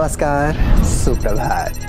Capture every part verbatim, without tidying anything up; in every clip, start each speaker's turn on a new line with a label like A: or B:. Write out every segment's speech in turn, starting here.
A: नमस्कार, सुप्रभात।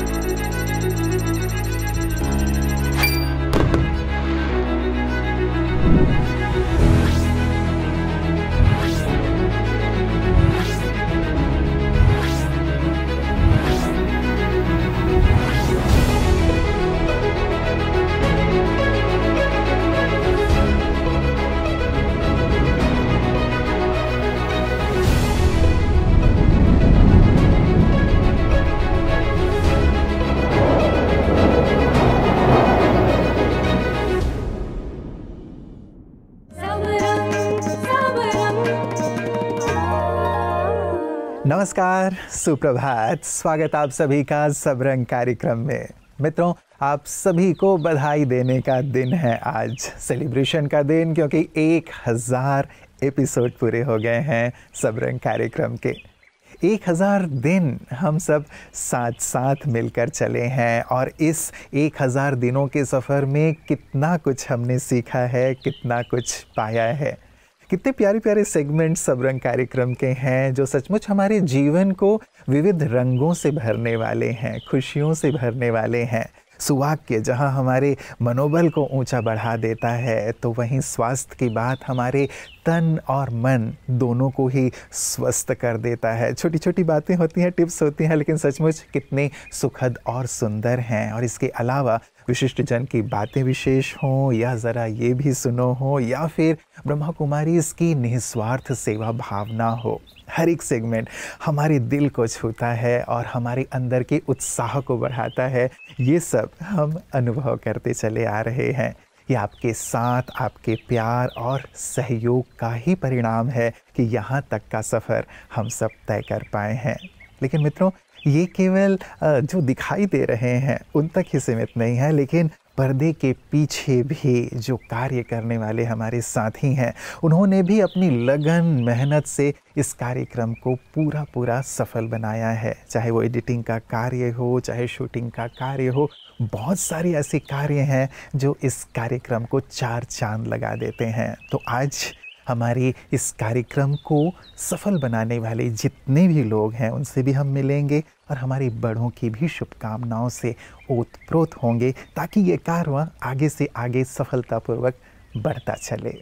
A: नमस्कार, सुप्रभात। स्वागत आप सभी का सबरंग कार्यक्रम में। मित्रों, आप सभी को बधाई देने का दिन है आज, सेलिब्रेशन का दिन, क्योंकि एक हज़ार एपिसोड पूरे हो गए हैं सबरंग कार्यक्रम के। एक हज़ार दिन हम सब साथ साथ मिलकर चले हैं और इस एक हज़ार दिनों के सफ़र में कितना कुछ हमने सीखा है, कितना कुछ पाया है। कितने प्यारे प्यारे सेगमेंट सबरंग कार्यक्रम के हैं जो सचमुच हमारे जीवन को विविध रंगों से भरने वाले हैं, खुशियों से भरने वाले हैं। सुवाक्य जहाँ हमारे मनोबल को ऊंचा बढ़ा देता है, तो वहीं स्वास्थ्य की बात हमारे तन और मन दोनों को ही स्वस्थ कर देता है। छोटी छोटी बातें होती हैं, टिप्स होती हैं, लेकिन सचमुच कितने सुखद और सुंदर हैं। और इसके अलावा विशिष्ट जन की बातें विशेष हों, या ज़रा ये भी सुनो हो, या फिर ब्रह्मा कुमारी इसकी निस्वार्थ सेवा भावना हो, हर एक सेगमेंट हमारे दिल को छूता है और हमारे अंदर के उत्साह को बढ़ाता है। ये सब हम अनुभव करते चले आ रहे हैं। ये आपके साथ, आपके प्यार और सहयोग का ही परिणाम है कि यहाँ तक का सफ़र हम सब तय कर पाए हैं। लेकिन मित्रों, ये केवल जो दिखाई दे रहे हैं उन तक ही सीमित नहीं है, लेकिन पर्दे के पीछे भी जो कार्य करने वाले हमारे साथी हैं, उन्होंने भी अपनी लगन मेहनत से इस कार्यक्रम को पूरा पूरा सफल बनाया है। चाहे वो एडिटिंग का कार्य हो, चाहे शूटिंग का कार्य हो, बहुत सारे ऐसे कार्य हैं जो इस कार्यक्रम को चार चांद लगा देते हैं। तो आज हमारे इस कार्यक्रम को सफल बनाने वाले जितने भी लोग हैं उनसे भी हम मिलेंगे और हमारी बड़ों की भी शुभकामनाओं से ओतप्रोत होंगे, ताकि ये कारवां आगे से आगे सफलतापूर्वक बढ़ता चले।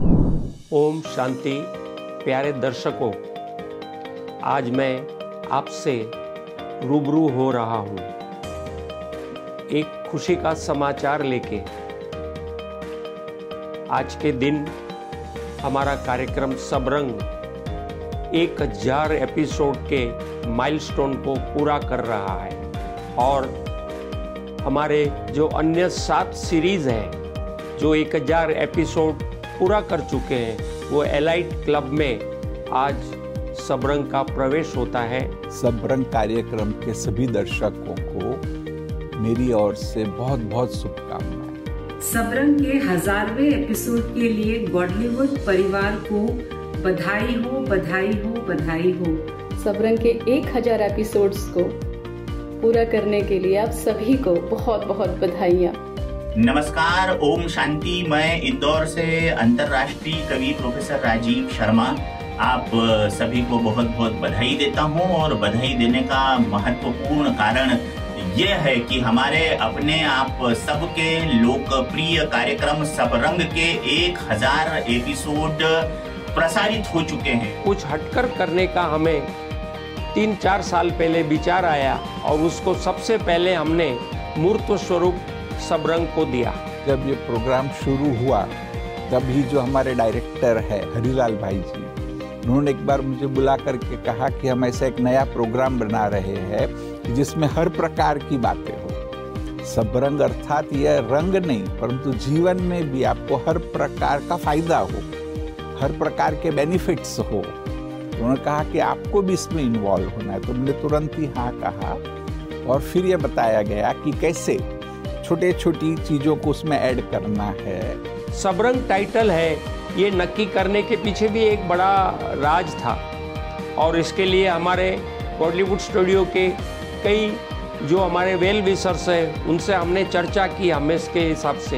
B: ओम शांति। प्यारे दर्शकों, आज मैं आपसे रूबरू हो रहा हूँ एक खुशी का समाचार लेके। आज के दिन हमारा कार्यक्रम सबरंग एक हजार एपिसोड के माइलस्टोन को पूरा कर रहा है और हमारे जो अन्य सात सीरीज़ हैं जो एक हजार एपिसोड पूरा कर चुके हैं, वो एलाइट क्लब में आज सबरंग का प्रवेश होता है।
C: सबरंग कार्यक्रम के सभी दर्शकों को मेरी ओर से बहुत बहुत शुभकामनाएं।
D: सबरंग के हजारवें एपिसोड के लिए गॉडलीवुड परिवार को बधाई हो, बधाई हो, बधाई हो।
E: सबरंग के एक हजार एपिसोड्स को पूरा करने के लिए आप सभी को बहुत बहुत बधाइयाँ।
F: नमस्कार, ओम शांति। मैं इंदौर से अंतर्राष्ट्रीय कवि प्रोफेसर राजीव शर्मा आप सभी को बहुत बहुत बधाई देता हूँ। और बधाई देने का महत्वपूर्ण कारण ये है कि हमारे अपने आप सबके लोकप्रिय कार्यक्रम सबरंग के एक हजार एपिसोड प्रसारित हो चुके हैं।
B: कुछ हटकर करने का हमें तीन चार साल पहले विचार आया और उसको सबसे पहले हमने मूर्त स्वरूप सबरंग को दिया।
C: जब ये प्रोग्राम शुरू हुआ तभी जो हमारे डायरेक्टर है हरिलाल भाई जी, उन्होंने एक बार मुझे बुला करके कहा कि हम ऐसा एक नया प्रोग्राम बना रहे हैं जिसमें हर प्रकार की बातें हो। सबरंग अर्थात यह रंग नहीं, परंतु जीवन में भी आपको हर प्रकार का फायदा हो, हर प्रकार के बेनिफिट्स हो। उन्होंने कहा कि आपको भी इसमें इन्वॉल्व होना है, तो हमने तुरंत ही हाँ कहा। और फिर ये बताया गया कि कैसे छोटे छोटी चीज़ों को उसमें ऐड करना है।
B: सबरंग टाइटल है, ये नक्की करने के पीछे भी एक बड़ा राज था और इसके लिए हमारे बॉलीवुड स्टूडियो के कई जो हमारे वेल विशर्स हैं उनसे हमने चर्चा की हमें इसके हिसाब से।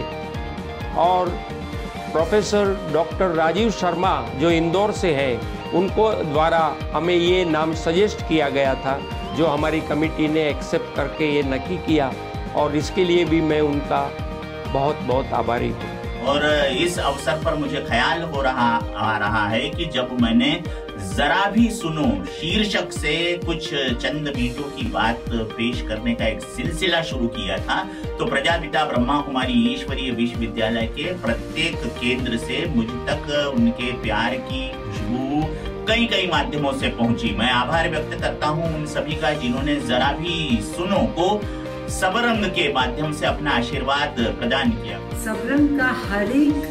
B: और प्रोफेसर डॉक्टर राजीव शर्मा जो इंदौर से हैं, उनको द्वारा हमें ये नाम सजेस्ट किया गया था जो हमारी कमेटी ने एक्सेप्ट करके ये नक्की किया, और इसके लिए भी मैं उनका बहुत बहुत आभारी हूँ।
F: और इस अवसर पर मुझे ख्याल हो रहा आ रहा है कि जब मैंने जरा भी सुनो शीर्षक से कुछ चंद बीटों की बात पेश करने का एक सिलसिला शुरू किया था, तो प्रजापिता ब्रह्मा कुमारी ईश्वरीय विश्वविद्यालय के प्रत्येक केंद्र से मुझ तक उनके प्यार की खुशबू कई कई माध्यमों से पहुंची। मैं आभार व्यक्त करता हूं उन सभी का जिन्होंने जरा भी सुनो को सबरंग के माध्यम से अपना आशीर्वाद प्रदान किया।
D: सबरंग का हर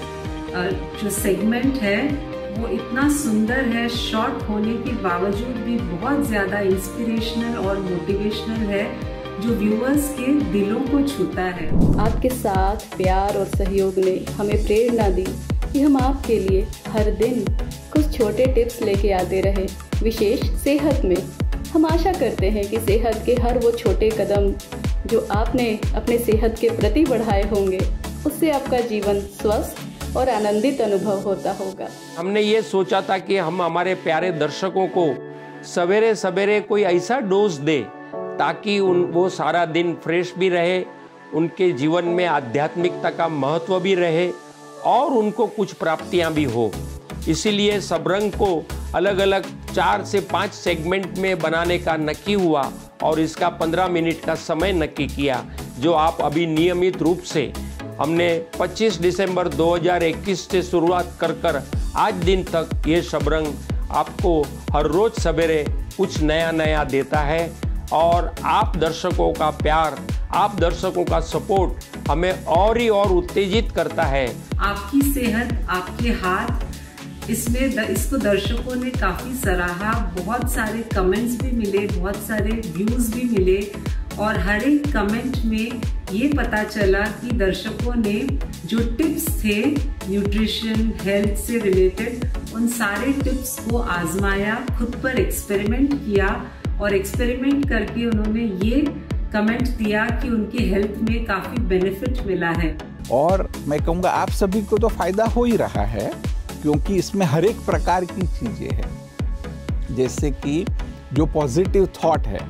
D: एक जो सेगमेंट है वो इतना सुंदर है, शॉर्ट होने के बावजूद भी बहुत ज्यादा इंस्पिरेशनल और मोटिवेशनल है, जो व्यूअर्स के दिलों को छूता है।
E: आपके साथ प्यार और सहयोग ने हमें प्रेरणा दी कि हम आपके लिए हर दिन कुछ छोटे टिप्स लेके आते रहे, विशेष सेहत में। हम आशा करते हैं कि सेहत के हर वो छोटे कदम जो आपने अपने सेहत के प्रति बढ़ाए होंगे, उससे आपका जीवन स्वस्थ और आनंदित अनुभव होता होगा।
B: हमने ये सोचा था कि हम हमारे प्यारे दर्शकों को सवेरे सवेरे कोई ऐसा डोज दे ताकि उन वो सारा दिन फ्रेश भी रहे, उनके जीवन में आध्यात्मिकता का महत्व भी रहे और उनको कुछ प्राप्तियां भी हो। इसीलिए सबरंग को अलग अलग चार से पाँच सेगमेंट में बनाने का नक्की हुआ और इसका पंद्रह मिनट का समय नक्की किया, जो आप अभी नियमित रूप से हमने पच्चीस दिसंबर दो हज़ार इक्कीस से शुरुआत कर कर आज दिन तक ये सबरंग आपको हर रोज सवेरे कुछ नया नया देता है। और आप दर्शकों का प्यार, आप दर्शकों का सपोर्ट हमें और ही और उत्तेजित करता है।
D: आपकी सेहत आपके हाथ, इसमें द, इसको दर्शकों ने काफी सराहा, बहुत सारे कमेंट्स भी मिले, बहुत सारे व्यूज भी मिले और हर एक कमेंट में ये पता चला कि दर्शकों ने जो टिप्स थे न्यूट्रिशन हेल्थ से रिलेटेड, उन सारे टिप्स को आजमाया, खुद पर एक्सपेरिमेंट किया और एक्सपेरिमेंट करके उन्होंने ये कमेंट दिया कि उनके हेल्थ में काफी बेनिफिट मिला है।
C: और मैं कहूँगा आप सभी को तो फायदा हो ही रहा है, क्योंकि इसमें हर एक प्रकार की चीजें हैं। जैसे कि जो पॉजिटिव थॉट है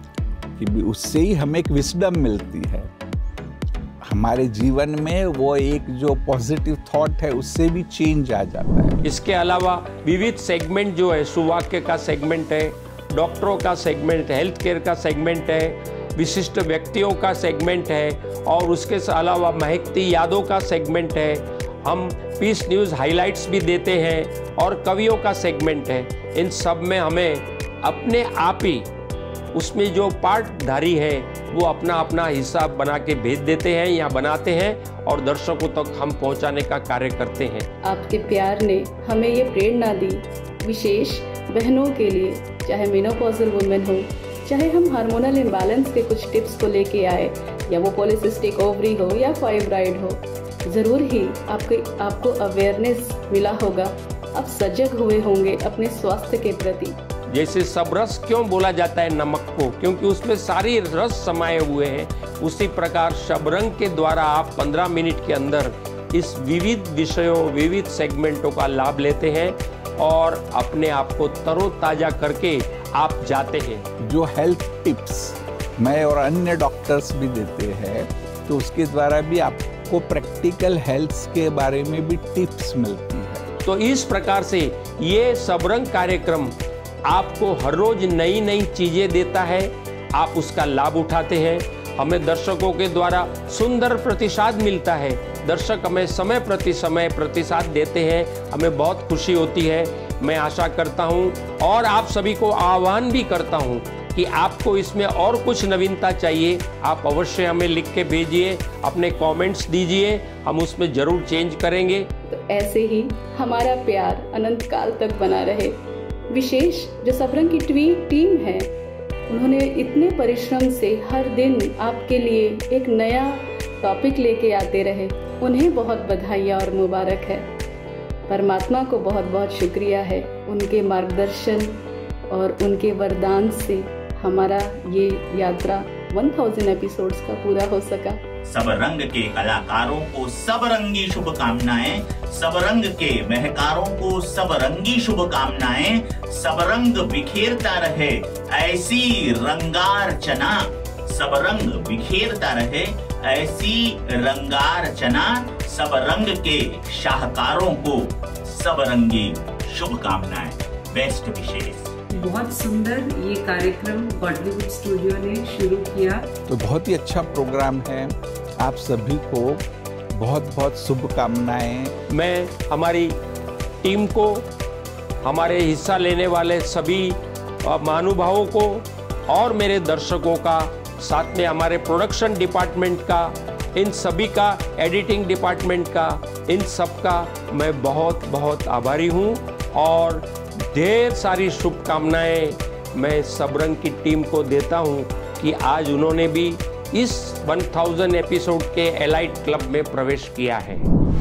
C: कि उससे ही हमें एक विस्डम मिलती है हमारे जीवन में, वो एक जो पॉजिटिव थॉट है उससे भी चेंज आ जाता है।
B: इसके अलावा विविध सेगमेंट जो है, सुवाक्य का सेगमेंट है, डॉक्टरों का सेगमेंट, हेल्थ केयर का सेगमेंट है, विशिष्ट व्यक्तियों का सेगमेंट है और उसके अलावा महकती यादों का सेगमेंट है। हम पीस न्यूज़ हाइलाइट्स भी देते हैं और कवियों का सेगमेंट है। इन सब में हमें अपने आप ही उसमें जो पार्टधारी है वो अपना अपना हिस्सा बना के भेज देते हैं या बनाते हैं और दर्शकों तक हम पहुंचाने का कार्य करते हैं।
E: आपके प्यार ने हमें ये प्रेरणा दी, विशेष बहनों के लिए, चाहे मेनोपॉजल वुमेन हो, चाहे हम हार्मोनल इम्बैलेंस के कुछ टिप्स को लेके आए, या वो पॉलिसिस्टिक ओवरी हो या फाइब्राइड हो, ज़रूर ही आपके आपको अवेयरनेस मिला होगा, आप सजग हुए होंगे अपने स्वास्थ्य के प्रति।
B: जैसे सब रस क्यों बोला जाता है नमक को, क्योंकि उसमें सारी रस समाये हुए हैं। उसी प्रकार सबरंग के द्वारा आप पंद्रह मिनट के अंदर इस विविध विषयों, विविध सेगमेंटों का लाभ लेते हैं और अपने आप को तरोताजा करके आप जाते हैं।
C: जो हेल्थ टिप्स मैं और अन्य डॉक्टर्स भी देते हैं, तो उसके द्वारा भी आपको प्रैक्टिकल हेल्थ के बारे में भी टिप्स मिलती है।
B: तो इस प्रकार से ये सबरंग कार्यक्रम आपको हर रोज नई नई चीजें देता है, आप उसका लाभ उठाते हैं। हमें दर्शकों के द्वारा सुंदर प्रतिसाद मिलता है, दर्शक हमें समय प्रति समय प्रतिसाद देते हैं, हमें बहुत खुशी होती है। मैं आशा करता हूं और आप सभी को आह्वान भी करता हूं कि आपको इसमें और कुछ नवीनता चाहिए, आप अवश्य हमें लिख के भेजिए, अपने कमेंट्स दीजिए, हम उसमें जरूर चेंज करेंगे।
E: तो ऐसे ही हमारा प्यार अनंत काल तक बना रहे। विशेष जो सबरंग की ट्वीट टीम है, उन्होंने इतने परिश्रम से हर दिन आपके लिए एक नया टॉपिक लेके आते रहे, उन्हें बहुत बधाइयाँ और मुबारक है। परमात्मा को बहुत बहुत शुक्रिया है, उनके मार्गदर्शन और उनके वरदान से हमारा ये यात्रा एक हज़ार एपिसोड्स का पूरा हो सका।
F: सब रंग के कलाकारों को सब रंगी शुभकामनाएं, सब रंग के महकारों को सब रंगी शुभकामनाएं। सब रंग बिखेरता रहे ऐसी रंगारचना, सब रंग बिखेरता रहे ऐसी रंगारचना। सब रंग के शाहकारों को सब रंगी शुभकामनाएं। बेस्ट विशेष।
D: बहुत सुंदर ये कार्यक्रम बॉलीवुड स्टूडियो ने शुरू किया।
C: तो बहुत ही अच्छा प्रोग्राम है। आप सभी को बहुत बहुत शुभकामनाएं।
B: मैं हमारी टीम को, हमारे हिस्सा लेने वाले सभी महानुभावों को और मेरे दर्शकों का, साथ में हमारे प्रोडक्शन डिपार्टमेंट का, इन सभी का, एडिटिंग डिपार्टमेंट का, इन सब का मैं बहुत बहुत आभारी हूँ। और ढेर सारी शुभकामनाएं मैं सबरंग की टीम को देता हूं कि आज उन्होंने भी इस हज़ार एपिसोड के एलाइट क्लब में प्रवेश किया है।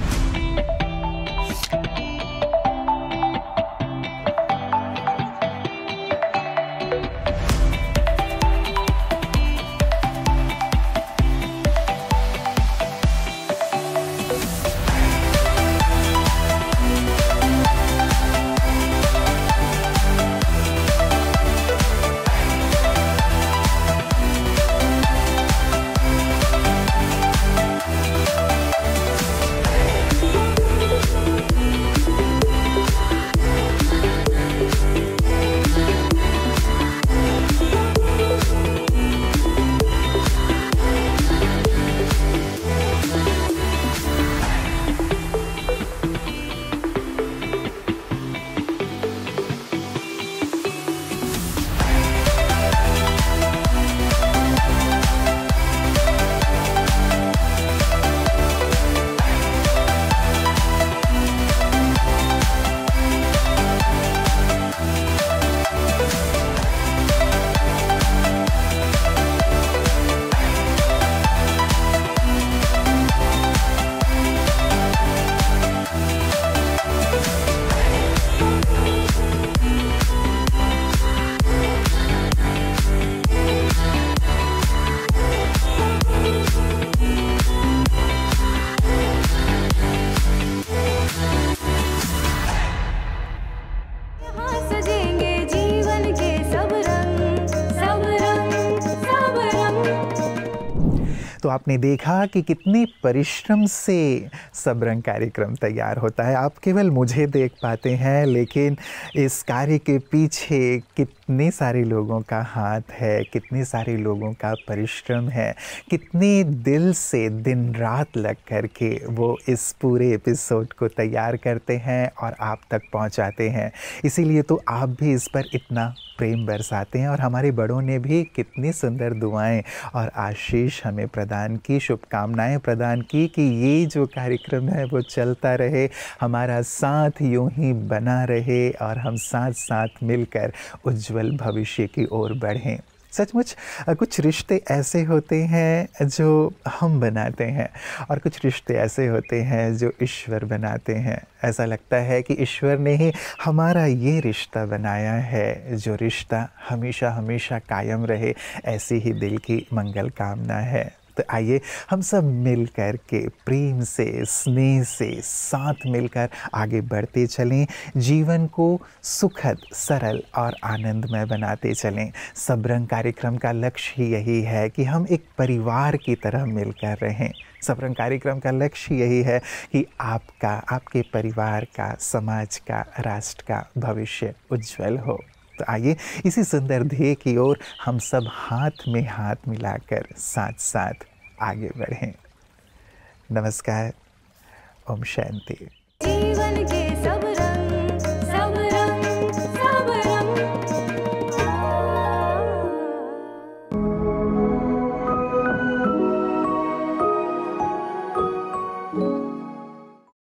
A: तो आपने देखा कि कितने परिश्रम से सबरंग कार्यक्रम तैयार होता है। आप केवल मुझे देख पाते हैं, लेकिन इस कार्य के पीछे कितने सारे लोगों का हाथ है, कितने सारे लोगों का परिश्रम है, कितने दिल से दिन रात लग कर के वो इस पूरे एपिसोड को तैयार करते हैं और आप तक पहुंचाते हैं। इसीलिए तो आप भी इस पर इतना प्रेम बरसाते हैं और हमारे बड़ों ने भी कितनी सुंदर दुआएं और आशीष हमें प्रदान की, शुभकामनाएं प्रदान की कि ये जो कार्यक्रम है वो चलता रहे, हमारा साथ यूं ही बना रहे और हम साथ साथ मिलकर उज्जवल भविष्य की ओर बढ़ें। सचमुच कुछ रिश्ते ऐसे होते हैं जो हम बनाते हैं और कुछ रिश्ते ऐसे होते हैं जो ईश्वर बनाते हैं। ऐसा लगता है कि ईश्वर ने ही हमारा ये रिश्ता बनाया है, जो रिश्ता हमेशा हमेशा कायम रहे, ऐसी ही दिल की मंगल कामना है। तो आइए हम सब मिल कर के प्रेम से, स्नेह से साथ मिलकर आगे बढ़ते चलें, जीवन को सुखद, सरल और आनंदमय बनाते चलें। सबरंग कार्यक्रम का लक्ष्य ही यही है कि हम एक परिवार की तरह मिलकर रहें। सबरंग कार्यक्रम का लक्ष्य यही है कि आपका, आपके परिवार का, समाज का, राष्ट्र का भविष्य उज्जवल हो। तो आइए इसी सुंदर ध्येय की ओर हम सब हाथ में हाथ मिलाकर साथ साथ आगे बढ़ें। नमस्कार। ओम शांति।